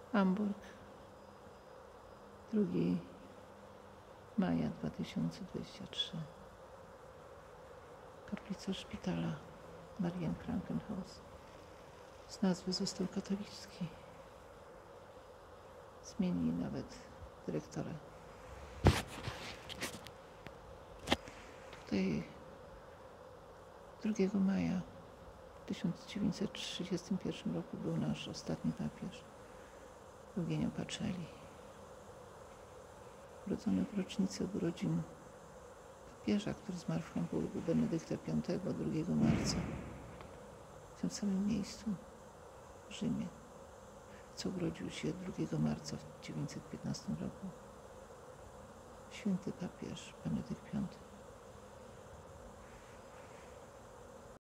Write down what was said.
Hamburg, 2 maja 2023. Kaplica szpitala Marienkrankenhaus. Z nazwy został katolicki. Zmienili nawet dyrektora. Tutaj 2 maja w 1931 roku był nasz ostatni papież, Eugenio Pacelli. Urodzony w rocznicę urodzin papieża, który zmarł w Hamburgu, Benedykta V, 2 marca, w tym samym miejscu, w Rzymie, co urodził się 2 marca w 1915 roku. Święty papież Benedykt V.